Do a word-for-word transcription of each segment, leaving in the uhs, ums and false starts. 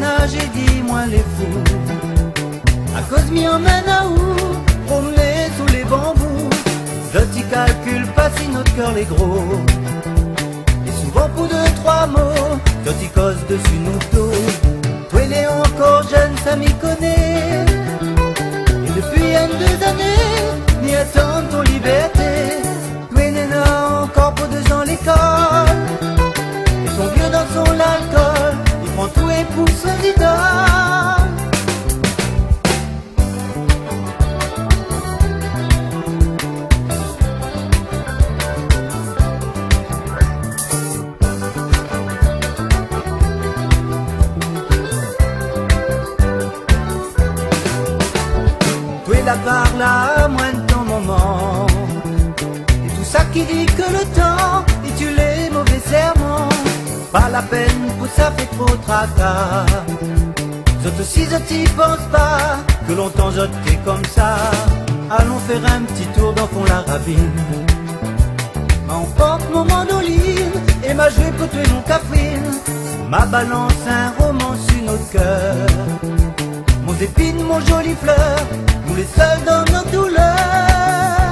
ménage et dis-moi les fous. À cause m'y emmène à où? Promener sous les bambous. Je t'y calcule pas si notre cœur les gros. Et souvent pour deux, trois mots, je t'y cause dessus nos dos. Toi il est encore jeune, ça m'y connaît. Et depuis un, deux années, m'y attend ton liberté. Toi il est encore pour deux ans l'école. Et son vieux dans son alcool, il prend tout et pour son idole. La par là, moins de ton moment. Et tout ça qui dit que le temps et tu les mauvais serments. Pas la peine, pour ça fait trop tracas. Zot aussi, je t'y pense pas, que longtemps je t'ai comme ça. Allons faire un petit tour dans fond la ravine. M'emporte mon mandoline et ma jouée pour tuer mon cafrine. Ma balance un roman sur notre cœur. Mon épine, mon joli fleur, nous les seuls dans nos douleurs.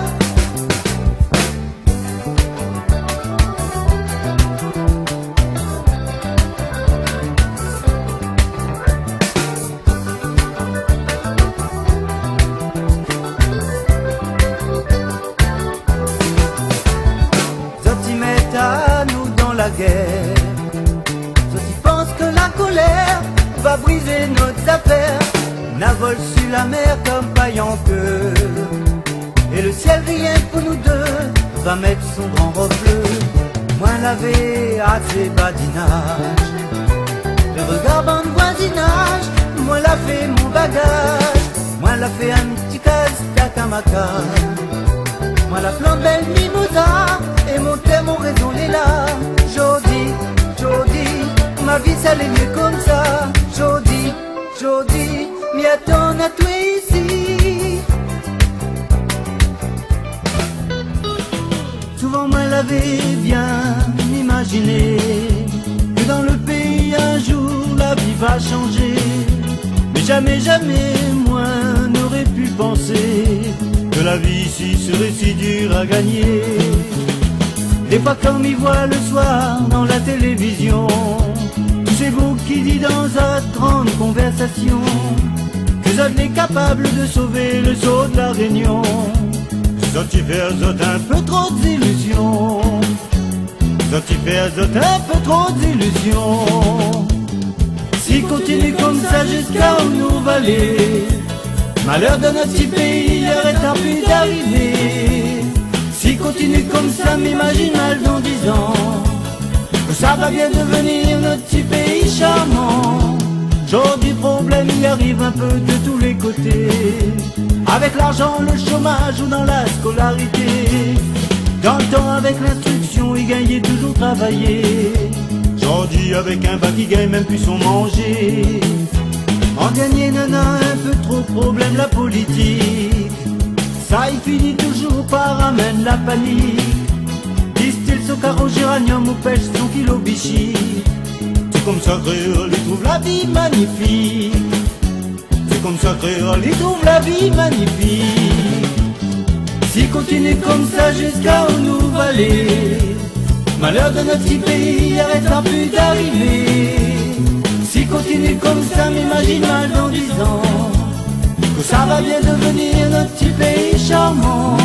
Zot y met à nous dans la guerre. Zot y pense que la colère va briser nos affaires. Navole sur la mer comme paille en queue. Et le ciel rien pour nous deux va mettre son grand reflet. Moins lavé à ses badinages. Le regard dans le voisinage, moins la fait mon bagage. Moins la fait un petit casse à ma case. Moins la plante belle mimosa. Et mon thème, mon raison les là. Jodi, Jodi, ma vie ça l'est mieux comme ça. Jodi, Jodi, m'y attend à toi ici. Souvent moi l'avais bien imaginé que dans le pays un jour la vie va changer. Mais jamais, jamais moi n'aurais pu penser que la vie ici serait si dure à gagner. Des fois quand m'y voit le soir dans la télévision, c'est vous qui dit dans cette grande conversation que vous êtes capable de sauver le saut de la Réunion. Zot y fait zot un peu trop d'illusions. Zot y fait zot un peu trop d'illusions. Si continue comme ça jusqu'à où nous va aller, malheur de notre petit pays, il aurait tant pu d'arriver. Si continue comme ça, m'imagine mal dans dix ans, que ça va bien devenir notre petit pays charmant. Genre du problème, il arrive un peu de tous les côtés. Avec l'argent, le chômage ou dans la scolarité. Dans le temps, avec l'instruction, il gagnait toujours travailler. Genre dit avec un bac, il gagne même plus son manger. En dernier, nana, un peu trop de problème, la politique. Ça, il finit toujours par amener la panique. Distille son carreau géranium ou pêche son kilo bichi. C'est comme ça créole, il trouve la vie magnifique. C'est comme ça créole, il trouve la vie magnifique. S'il continue comme ça jusqu'à où nous va aller, malheur de notre petit pays arrêtera plus d'arriver. S'il continue comme ça, m'imagine mal dans dix ans, que ça va bien devenir notre petit pays charmant.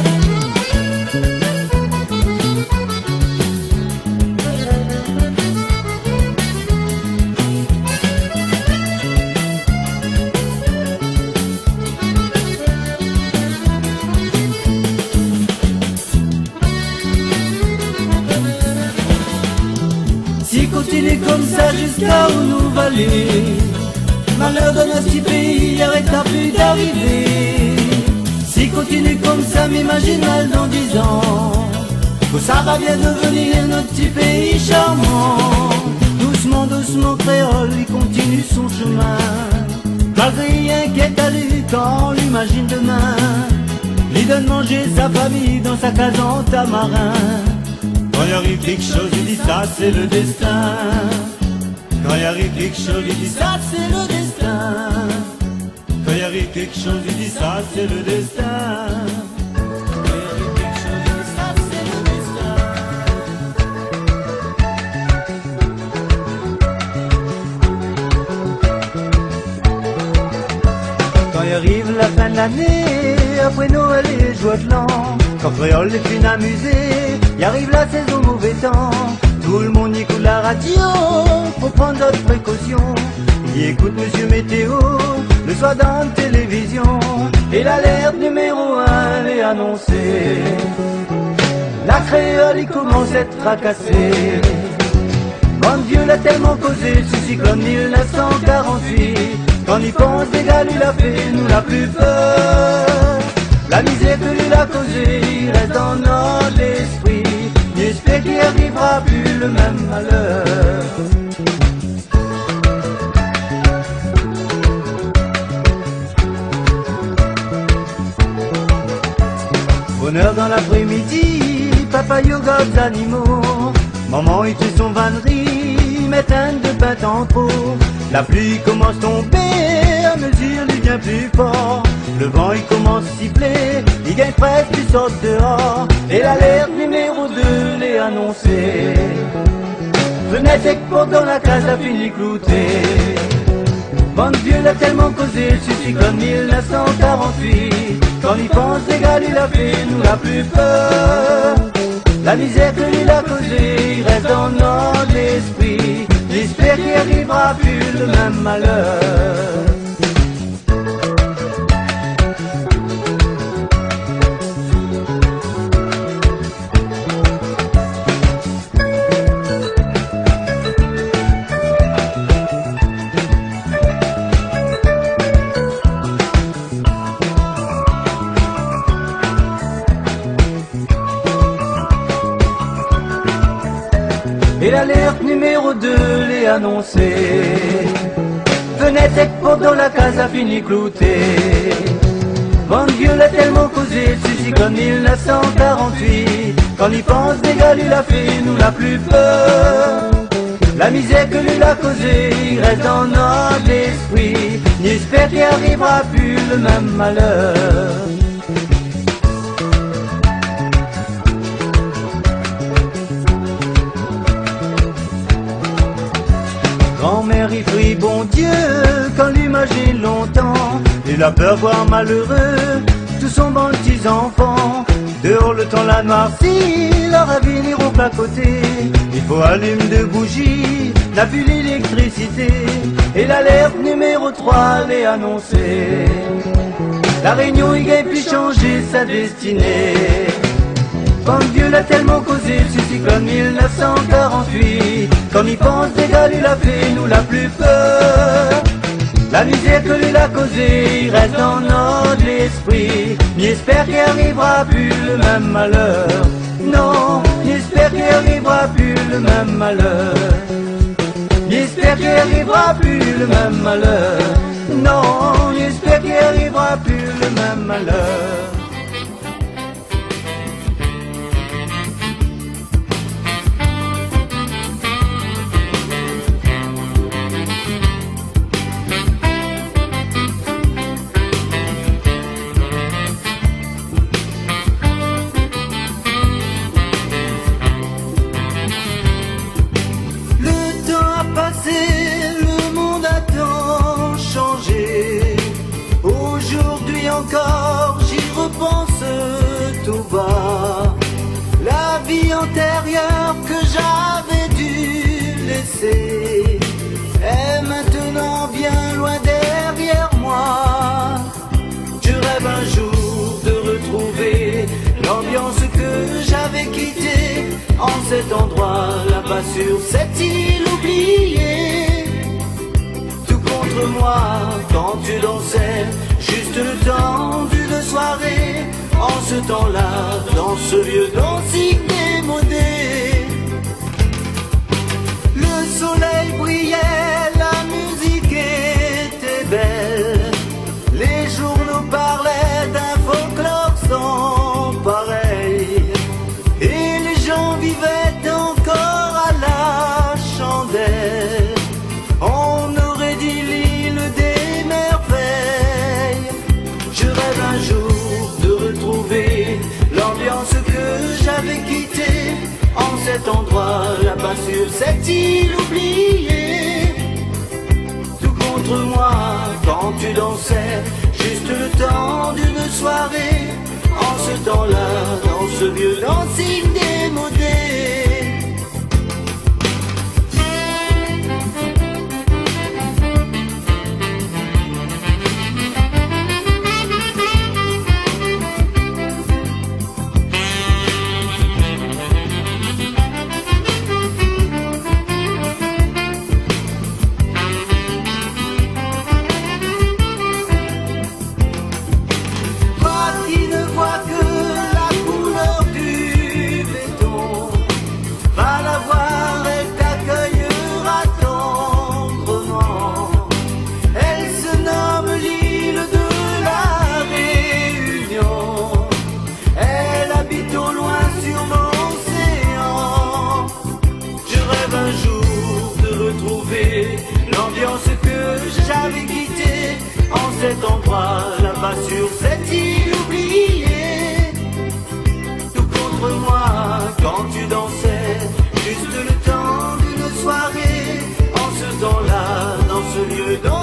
S'il continue comme ça jusqu'à où nous va aller, malheur de notre petit pays arrêtera plus d'arriver. S'il continue comme ça, m'imagine mal dans dix ans, que ça va bien devenir notre petit pays charmant. Doucement, doucement, créole, il continue son chemin, malgré rien qu'est à lui quand on l'imagine demain. Il donne manger sa famille dans sa case en tamarin. Quand il arrive quelque chose, il dit ça c'est le destin. Quand il arrive arrive quelque chose, il dit ça c'est le destin. Quand il arrive quelque chose, il dit ça c'est le destin. Quand il arrive quelque chose, il dit ça c'est le destin. Quand il arrive la fin de l'année, après Noël et les joies de l'an, quand Créole est fin amusé, il arrive la saison mauvais temps. Tout le monde écoute la radio, faut prendre d'autres précautions. Il écoute Monsieur Météo, le soir dans la télévision, et l'alerte numéro un est annoncée. La créole il commence à être tracassée. Bon Dieu l'a tellement causé, ce cyclone mille neuf cent quarante-huit. Quand il pense d'égal, il a fait, nous l'a plus peur. La misère que lui l'a causée, il reste dans notre esprit. J'espère qu'il arrivera plus le même malheur. Bonheur dans l'après-midi, papa yoga aux animaux. Maman était son vannerie, matin de pain en pot. La pluie commence à tomber, à mesure il vient plus fort. Le vent il commence à siffler, il gagne presque, il sort dehors. Et l'alerte numéro deux l'est annoncée. Fenêtre et porte dans la case a fini clouté. Bon Dieu l'a tellement causé, ce cyclone mille neuf cent quarante-huit. Quand il pense d'égal, il a fait, nous l'a plus peur. La misère que lui l'a causée, il reste dans notre esprit. J'espère qu'il arrivera plus le même malheur. Et l'alerte numéro deux l'est annoncée. Fenêtre et porte dans la case a fini clouté. Bon Dieu l'a tellement causé, ce cyclone mille neuf cent quarante-huit. Quand il pense d'égal, il a fait, nous l'a plus peur. La misère que lui l'a causée, il reste dans notre esprit. J'espère qu'il arrivera plus le même malheur. Grand-mère y prie bon Dieu quand l'imagine longtemps. Il a peur voir malheureux tous son bon petits enfants. Dehors le temps la noircit, leur avenir au plat côté. Il faut allumer de bougies, n'a plus l'électricité. Et l'alerte numéro trois l'est annoncée. La Réunion y gagne plus changer sa destinée. Bon Dieu l'a tellement causé, ce cyclone mille neuf cent quarante-huit. Comme il pense d'égal, il a fait, nous l'a plus peur. La misère que lui l'a causée, il reste dans notre esprit. J'espère qu'il arrivera plus le même malheur. Non, j'espère qu'il arrivera plus le même malheur. J'espère qu'il arrivera plus le même malheur. Non, j'espère qu'il arrivera plus le même malheur. Le monde a tant changé. Aujourd'hui encore j'y repense tout bas. La vie antérieure que j'avais dû laisser est maintenant bien loin derrière moi. Je rêve un jour de retrouver l'ambiance que j'avais quittée en cet endroit là-bas sur cette île oubliée. Tout contre moi quand tu dansais, juste le temps d'une soirée. En ce temps-là, dans ce lieu d'antique démodé, le soleil brillait, la musique était belle. Les journaux parlaient d'un folklore sans pareil. Et les gens vivaient encore à la chandelle. On cet endroit, là-bas sur cette île oubliée. Tout contre moi quand tu dansais, juste le temps d'une soirée. En ce temps-là, dans ce vieux dancing démodé. L'ambiance que j'avais quittée en cet endroit, là-bas sur cette île oubliée. Tout contre moi quand tu dansais, juste le temps d'une soirée. En ce temps-là, dans ce lieu